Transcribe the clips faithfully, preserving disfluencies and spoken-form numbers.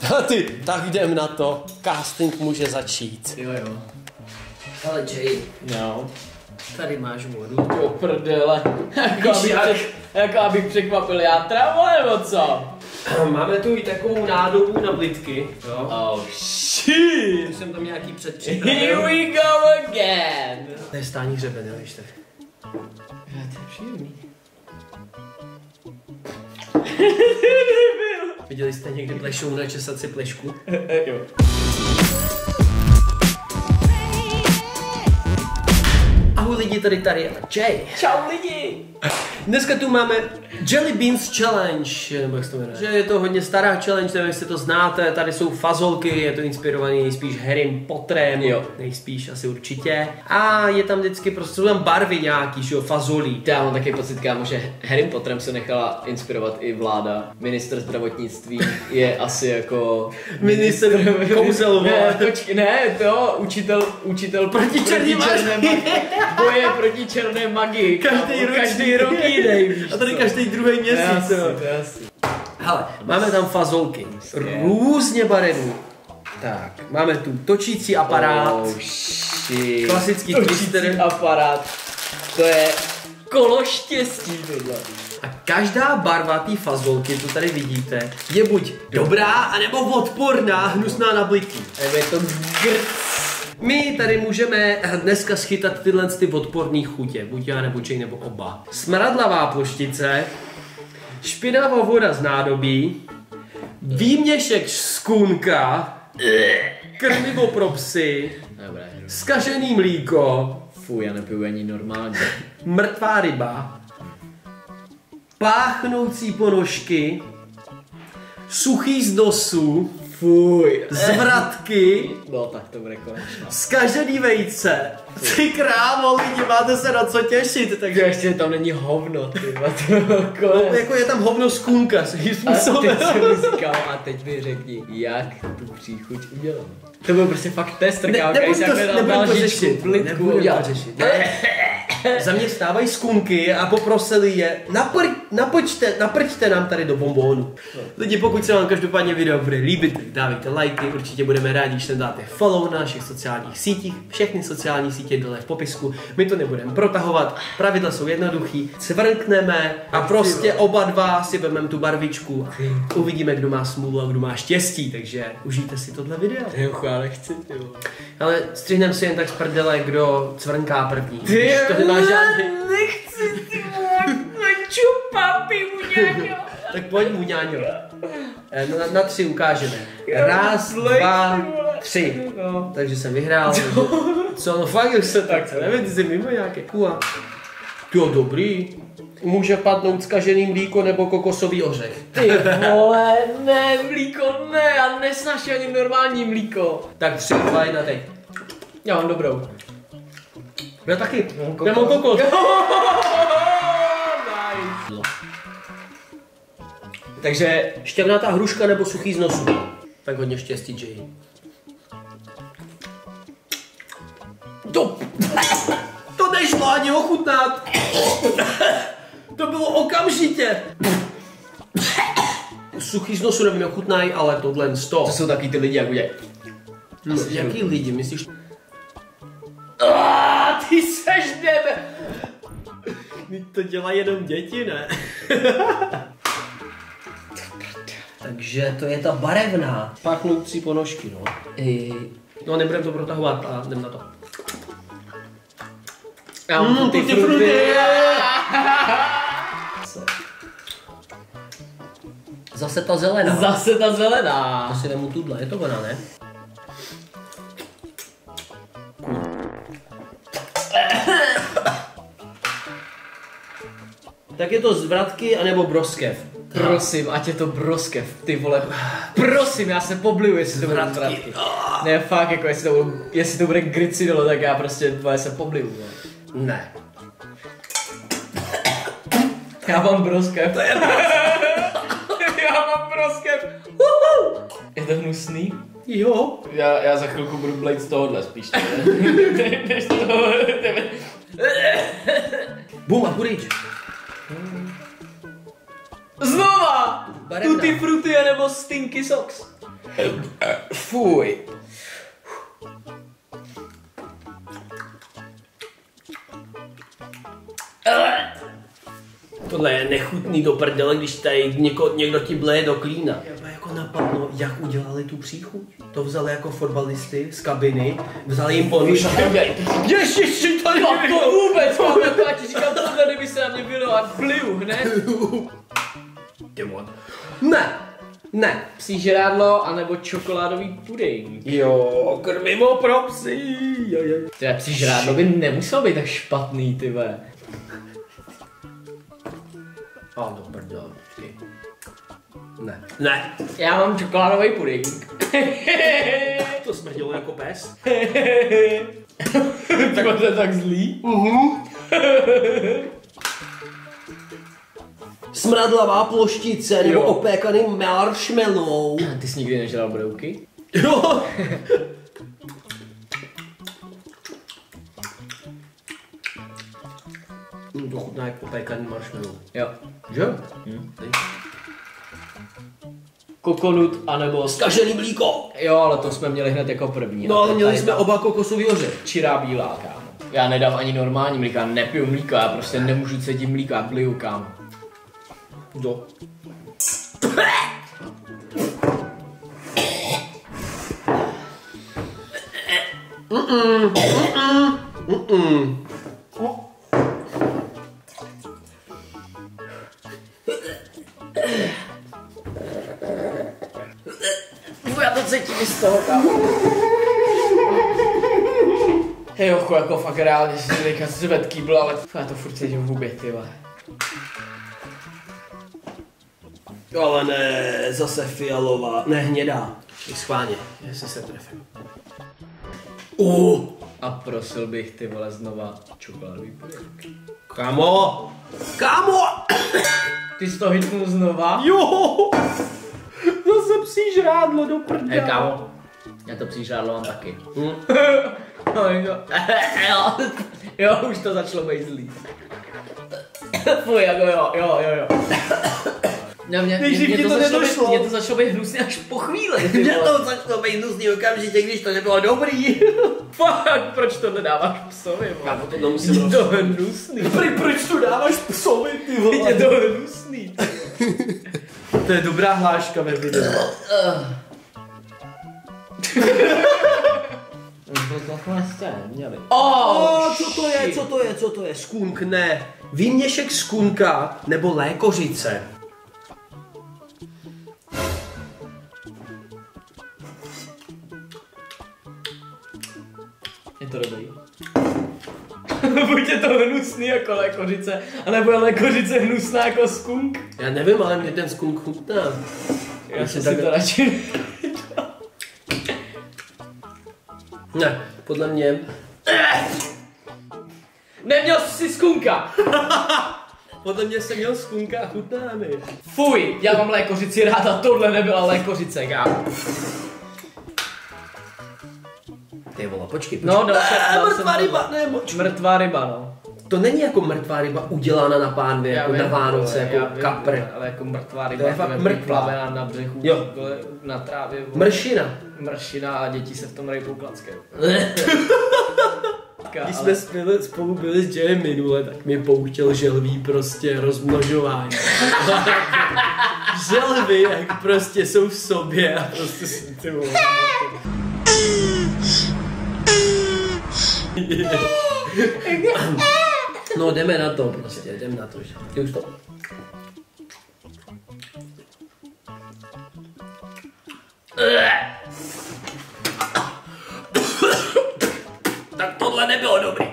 Ty, tak jdem na to. Casting může začít. Jo, jo. Ale Jay, No. tady máš vodu. Jo, prdele. Jako abych, přek, jako abych překvapil játra, nebo co? Máme tu i takovou nádobu na blitky. Jo. Oh shit. Už jsem tam nějaký Here předpřipravil. we go again. To je stání hřeben, jo, víš tak. To je příjemný. Viděli jste někdy plešou na česaci plešku? Jo. Ahoj lidi, tady tady a Jay. Čau lidi. Dneska tu máme Jelly Beans Challenge, nebo jak se to jmenuje. Že je to hodně stará challenge, nevím, jestli to znáte, tady jsou fazolky, je to inspirovaný nejspíš Harrym Potterem, Jo. nejspíš asi určitě. A je tam vždycky prostě, jsou tam barvy nějaký, že jo, fazolí. Já mám taky pocit, kámo, že Harrym Potterem se nechala inspirovat i vláda. Ministr zdravotnictví je asi jako... Ministr kouzel, Ne, počkej, ne, to učitel, učitel Proti černý černé magii. magii. Boje proti černé magii. Každý kámo, rok každý rok jiný, víš A tady co? každý druhý To je měsíc, asi, jo. to je asi. Hele, máme tam fazolky, různě barevný. Tak, máme tu točící aparát, Oh shit. klasický Točící twister. aparát. To je kolo štěstí tohle. A každá barva té fazolky, co tady vidíte, je buď dobrá, anebo odporná, hnusná na blití. Nebo je to grc. My tady můžeme dneska schytat tyhle ty odporné chutě, buď já nebo Jay nebo oba. Smradlavá ploštice, špinavá voda z nádobí, výměšek z kůnka, krmivo pro psy, Dobré. zkažený mlíko, Fuj, já nepiju ani normálně. mrtvá ryba, páchnoucí ponožky, suchý z dosu, Fuj. zvratky, No tak to bude konečná. zkažený vejce. Ty krávo, lidi, máte se na co těšit, Takže takže ještě tam není hovno, ty to konec. jako je tam hovno z kůnka, svým A způsobem. teď jsem mi říkal, a teď mi řekni, jak tu příchuť udělat. To byl prostě fakt test, Ne, kámo, nebudem to, když jsem nebudem dal to lžičku, řešit, plitku nebudem udělat. to řešit. Ne. Za mě stávají z kůnky a poprosili je, napr, napočte, naprčte nám tady do bombónu. Lidi, pokud se vám každopádně video bude líbit, tak dávejte lajky, určitě budeme rádi, když tam dáte follow na našich sociálních sítích, všechny sociální sítě dole v popisku, my to nebudeme protahovat, pravidla jsou jednoduchý, cvrkneme a prostě oba dva si vezmeme tu barvičku a uvidíme, kdo má smůlu a kdo má štěstí, takže užijte si tohle video. Jo, já nechci, ty jo. Ale střihneme si jen tak z prdele, kdo cvrnká první. Ty Když to nemá žádný. nechci, ty vole, čupapi, uňáňo. Tak pojď, Muňáňo. Eh, Na, na tři ukážeme. Raz, dva, tři. No. Takže jsem vyhrál. Co, no fakt už se tak, co nevím, ty jsi mimo nějaké. Kua. Jo, dobrý. Může padnout zkažený mlíko nebo kokosový ořech. Ty vole, ne, mlíko, ne, já nesnáším ani normální mlíko. Tak tři, dva, jedna, teď. Já mám dobrou. Já taky. kokos. Já mám kokos. Nice. Takže Šťavnatá hruška nebo suchý z nosu. Tak hodně štěstí, Jay. To, to nešlo ani ochutnat. To bylo okamžitě. Suchý z nosu nevím, jak chutnají, ale tohle sto. to jsou taky ty lidi, jak udělají. No, jaký lidi, myslíš? Ah, ty seš nebe. To dělají jenom děti, ne? Takže to je ta barevná. Páchnoucí ponožky, no. I... No, nebudeme to protahovat a jdem na to. Já mám Mm, tutti tutti frutti. frutti. Zase ta zelená. Zase ta zelená. To si vemu tuhle, je to ona, ne? Tak je to zvratky anebo broskev. Prosím, ať je to broskev, ty vole. Prosím, já se pobliju, jestli to bude zvratky. Ne, fakt, jako jestli to, jestli to bude gricidolo, tak já prostě vole, se pobliju. Vole. Ne. Já mám broskev. Já mám broskev. Je to hnusný? Jo. Já, já za chvilku budu blejt z tohohle spíš. Než toho. Bum a pryč. Znova! Barevná. Tutti frutti nebo stinky socks. Fuj. Tohle je nechutný do prdele, když tady něko, někdo ti bleje do klína. Mě jako napadlo, jak udělali tu příchuť. To vzali jako fotbalisty z kabiny, vzali jim ponožky. Ježiši, to No to vůbec, kámo, jako já ti říkám, tohle kdyby se na mě bylo a pliju hned. Ne, ne. Psí žrádlo, anebo čokoládový puding. Jo, krmivo pro psy. Tyhle psí žrádlo by nemuselo být tak špatný, ty ve. A do prdele. Ne. Ne. Já mám čokoládový puding. To smrdilo jako pes. Tak to je tak zlý. Mhm. Smradlavá ploštice nebo Jo. opékaný marshmallow. Ty jsi nikdy nežral brouky? Jo. Mm, to chutná jako opékaný marshmallow. Jo. Že? Hm. Kokonut, anebo... Skažený mlíko. Jo, ale to jsme měli hned jako první. No A ale to měli tady jsme ta oba kokosový ořech. čirá bílá, kámo. Já nedám ani normální mlíko, já nepiju mlíko, já prostě nemůžu cítit mlíko, já bliju, kámo. Jo. Mm-mm, mm-mm, mm-mm. Já to cítím i z toho, kámo. Hej, jocho, jako fakt reálně si teďka zvedký byl, ale já to furt cítím v hubě, ty vole. Ale ne, zase fialová, ne hnědá. I schválně, jestli se trefím. Uh, A prosil bych, ty vole, znova čokoládový puding. kámo, kámo, Ty jsi to hitnul znova? jo, zase psí žrádlo do prdele. Hej, kámo, já to psí žrádlo mám taky. Hm? No, jo. jo, jo, už to začalo být zlý. Fuj, jako jo, jo, jo, jo. Mě, mě, mě, Nejdřív mě, ti to to začalo být, nedošlo. mě to začalo být hnusný až po chvíli. ty Mně vole. to začalo být hnusný okamžitě, když to nebylo dobrý. Fakt, proč to nedáváš psovi, vole? Kámo, to nemusím Je to hnusný. Prý, proč to dáváš psovi, ty vole? Je to hnusný. To je dobrá hláška ve videu. Oh, O, co to je, co to je, co to je? Skunk, ne. Výměšek skunka nebo lékořice. Je to dobrý. Buď je to hnusný jako lékořice, anebo je lékořice hnusná jako skunk. Já nevím, ale mě ten skunk chutná. Já si si tak- to radši... Ne, podle mě. Neměl jsi skunka! Podle mě jsem měl skunka a chutná mi. Fuj, já mám lékořici rád a tohle nebyla lékořice, kámo. Ty vole, počkej, počkej. No, dal jsem, Ne, dal mrtvá jsem ryba, ne, moč. Mrtvá ryba, no. To není jako mrtvá ryba udělána na pánvi, Já jako vím, na Vánoce, vole, já jako vím, kapr. ale jako mrtvá ryba, To je fakt vole, mrtvá. vyplavená na břehu, Jo. vole, na trávě, vole, Mršina. mršina a děti se v tom rejpou klackem. Když jsme spolu, spolu byli s Jayem minule, tak mi pouštěl želví prostě rozmnožování. Želvy, jak prostě jsou v sobě a prostě si ty vole. No jdeme na to prostě, jdeme na to, že? Ty už to. Tak tohle nebylo dobrý.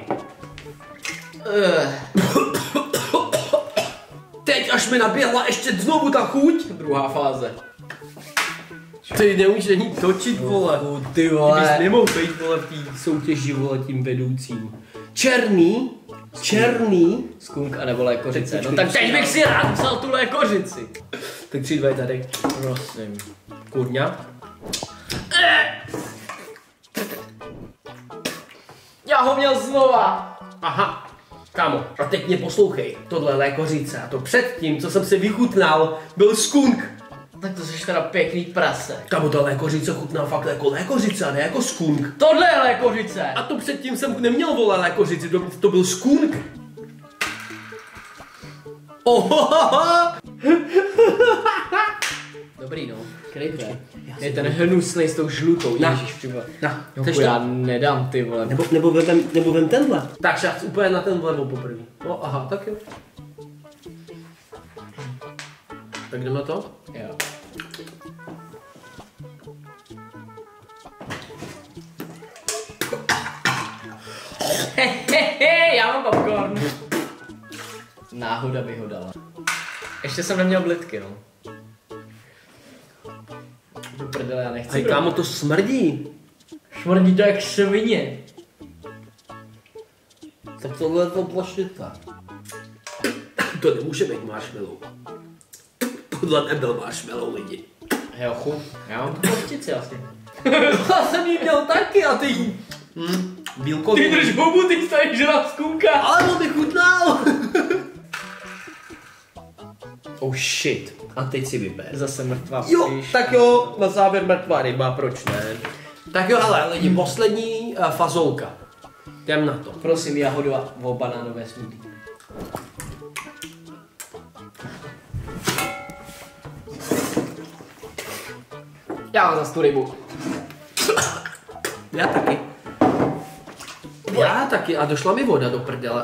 Teď až mi naběhla ještě znovu ta chuť. Druhá fáze. Ty nemůžeš ani točit, vole. Ty Ty bys vole. nemohl být, vole, v té soutěži, vole, tím vedoucím. Černý, černý. Skunk anebo lékořice. Teď No počkej, tak teď bych si rád vzal tu lékořici. Tak tři, dva je tady. Prosím. Kurňa. Já ho měl znova. Aha. Kámo, a teď mě poslouchej. Tohle lékořice a to předtím, co jsem si vychutnal, byl skunk. Tak to jsi teda pěkný prase. Kamo, ta lékořice chutná fakt jako lékořice, a ne jako skunk. Tohle je lékořice. A to předtím jsem neměl, vole, lékořici, to, to byl skunk. Ohohoho. Dobrý no, krypě. Je ten hnusnej s tou žlutou, Na. ježiš, ty vole. Na, No, chceš já to? nedám, ty vole. Nebo, nebo, vem, nebo vem tenhle. Tak šac úplně na ten vlevo poprvé. No aha, tak jo. Tak jdeme to? Jo. Hehehe, já mám popcorn. Náhoda mi ho dala. Ještě jsem neměl blitky, no. Do prdele, já nechci. Hej, kámo, to smrdí. Šmrdí to jak svině. Tak tohle je to plošita. To nemůže být marshmallow. Podle nebyl marshmallow, lidi. Jo, chu. Já mám tu ploštici asi. Já jsem jí měl taky a ty jí. Hm, bílkový. Ty drž hubu, ty stojíš žrat skunka. Ale on by chutnal. Oh shit. A teď si vyber. Zase mrtvá Jo, píš. tak jo, na závěr mrtvá ryba, proč ne? Tak jo, hele, lidi, poslední uh, fazolka. Jdem na to. Prosím, jahodu a o banánové smoothie. Já mám zase tu rybu. Já taky. Já taky, a došla mi voda do prdele.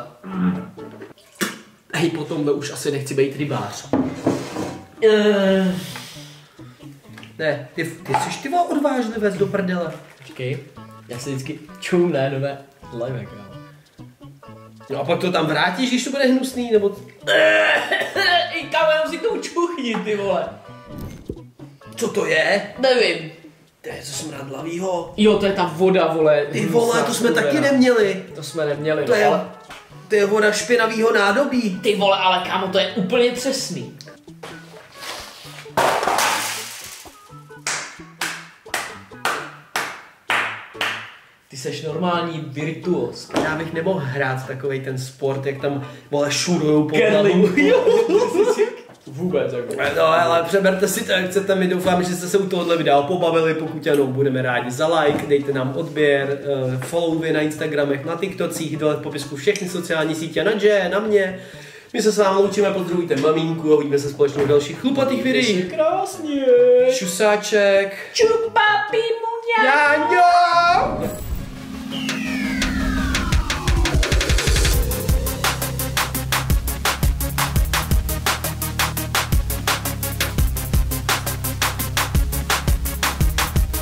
Hej, po tomhle už asi nechci být rybář. Uh. Ne, ty, ty jsi ty vole odvážlivec do prdele. Počkej, já se vždycky čumne nové lajme, kámo. No a pak to tam vrátíš, když to bude hnusný, nebo... Ej, kámo, jenom si k tomu čuchni, ty vole. Co to je? Nevím. To je co smradlavýho. Jo, to je ta voda, vole. Ty vole, to jsme Hnusná taky studená. neměli. To jsme neměli, To no, je, ale... to je voda špinavýho nádobí. Ty vole, ale kámo, to je úplně přesný. Ty seš normální virtuos. Já bych nemohl hrát takovej ten sport, jak tam, vole, šurujou po Curling. hlavu. Vůbec, jako. No, ale přeberte si to, jak chcete, my doufám, že jste se u tohohle videa pobavili, pokud ano, budeme rádi za like, dejte nám odběr, uh, followvy na Instagramech, na TikTocích, dole v popisku všechny sociální sítě, na J, na mě. My se s vámi loučíme, pozdravujte maminku a uvidíme se společně v dalších chlupatých videích. Krásně. Šusáček. Čupapi muňa. Já